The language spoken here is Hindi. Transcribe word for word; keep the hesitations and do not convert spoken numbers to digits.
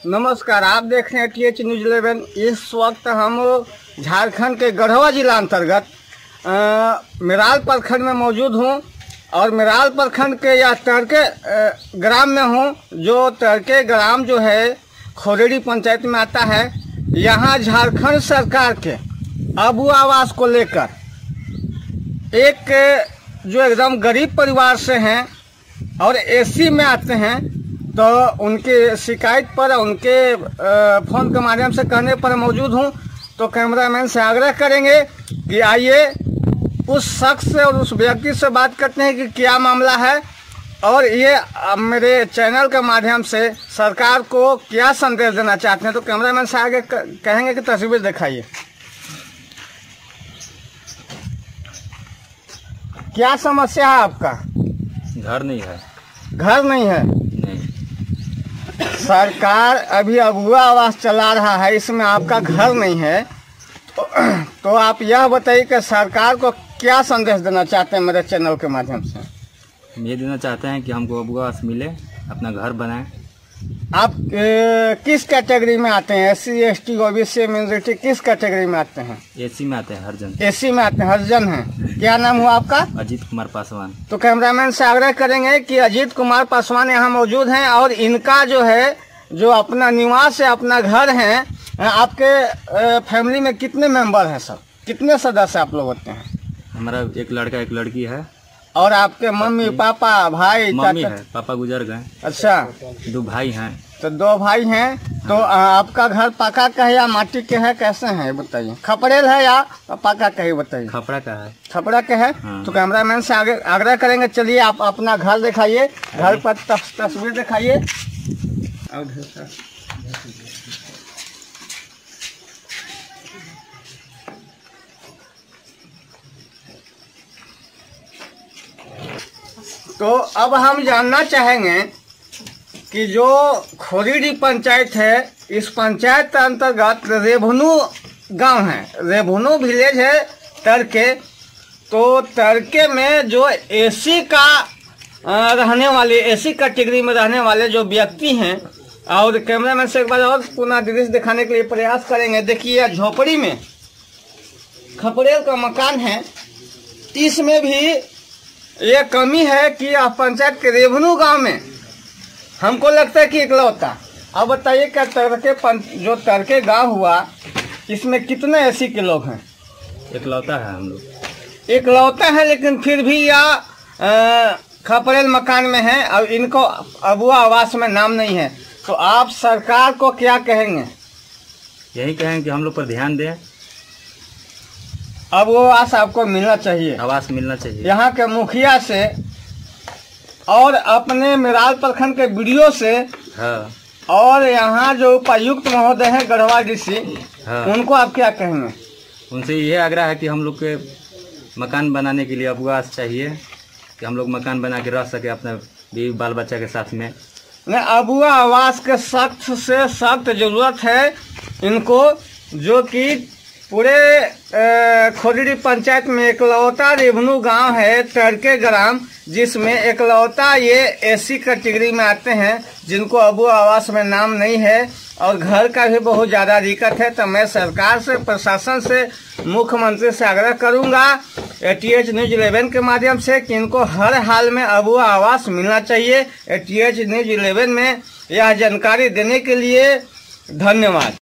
नमस्कार, आप देख रहे हैं टी एच न्यूज इलेवन। इस वक्त हम झारखंड के गढ़वा जिला अंतर्गत मेराल प्रखंड में मौजूद हूं और मेराल प्रखंड के या तरके ग्राम में हूं, जो तरके ग्राम जो है खोरेड़ी पंचायत में आता है। यहां झारखंड सरकार के अबू आवास को लेकर एक जो एकदम गरीब परिवार से हैं और एसी में आते हैं, तो उनके शिकायत पर उनके फोन के माध्यम से कहने पर मौजूद हूं। तो कैमरामैन से आग्रह करेंगे कि आइए उस शख्स से और उस व्यक्ति से बात करते हैं कि क्या मामला है और ये मेरे चैनल के माध्यम से सरकार को क्या संदेश देना चाहते हैं। तो कैमरामैन से आगे कहेंगे कि तस्वीर दिखाइए। क्या समस्या है आपका? घर नहीं है। घर नहीं है? नहीं। सरकार अभी अबुआ आवास चला रहा है, इसमें आपका घर नहीं है, तो, तो आप यह बताइए कि सरकार को क्या संदेश देना चाहते हैं मेरे चैनल के माध्यम से? हम ये देना चाहते हैं कि हमको अबुआ आवास मिले, अपना घर बनाएं। आप ए, किस कैटेगरी में आते हैं? S C S T O B C minority किस कैटेगरी में आते हैं? एसी में आते हैं, हरिजन। एसी में आते हैं, हरिजन हैं। क्या नाम हुआ आपका? अजीत कुमार पासवान। तो कैमरामैन से आग्रह करेंगे कि अजीत कुमार पासवान यहाँ मौजूद हैं और इनका जो है जो अपना निवास है, अपना घर है। आपके फैमिली में कितने मेंबर हैं सब? कितने सदस्य आप लोग होते हैं? हमारा एक लड़का एक लड़की है। और आपके मम्मी पापा भाई? मम्मी है, पापा गुजर गए। अच्छा, दो भाई हैं। तो दो भाई हैं। तो आपका घर पक्का का है या माटी के है, कैसे है बताइए? खपड़ेल है या पक्का का है बताइए? खपड़ा का है। खपड़ा के है। हाँ। तो कैमरामैन से आगे आग्रह करेंगे, चलिए आप अपना घर दिखाइए, घर पर तस्वीर दिखाइए। तो अब हम जानना चाहेंगे कि जो खोरीडी पंचायत है, इस पंचायत के अंतर्गत रेभुनु गांव है, रेभुनु विलेज है तरके। तो तरके में जो एसी का रहने वाले, एसी कैटेगरी में रहने वाले जो व्यक्ति हैं, और कैमरामैन से एक बार और पुनः दृश्य दिखाने के लिए प्रयास करेंगे। देखिए, झोपड़ी में खपड़ेल का मकान है। इसमें भी ये कमी है कि आप पंचायत के रेभुनु गांव में हमको लगता है कि इकलौता। अब बताइए क्या तरके जो तरके गांव हुआ, इसमें कितने एसी के लोग हैं? इकलौता है हम लोग। इकलौता है, लेकिन फिर भी यह खपड़ेल मकान में है और इनको अबुआ आवास में नाम नहीं है। तो आप सरकार को क्या कहेंगे? यही कहेंगे कि हम लोग पर ध्यान दें। अब वो आवास आपको मिलना चाहिए, आवास मिलना चाहिए। यहाँ के मुखिया से और अपने मेराल प्रखंड के बीडीओ से, हाँ। और यहाँ जो उपायुक्त महोदय हैं गढ़वा डीसी, हाँ। उनको आप क्या कहेंगे? उनसे यह आग्रह है कि हम लोग के मकान बनाने के लिए अबुआ आवास चाहिए, कि हम लोग मकान बना के रह सके अपने बीवी बाल बच्चा के साथ में। नहीं, अबुआ आवास के सख्त से सख्त जरूरत है इनको, जो कि पूरे खोरीडी पंचायत में इकलौता रेभुनु गांव है तरके ग्राम, जिसमें इकलौता ये एसी कैटेगरी में आते हैं, जिनको अबुआ आवास में नाम नहीं है और घर का भी बहुत ज़्यादा दिक्कत है। तो मैं सरकार से, प्रशासन से, मुख्यमंत्री से आग्रह करूंगा टी एच न्यूज इलेवन के माध्यम से कि इनको हर हाल में अबुआ आवास मिलना चाहिए। टी एच न्यूज इलेवन में यह जानकारी देने के लिए धन्यवाद।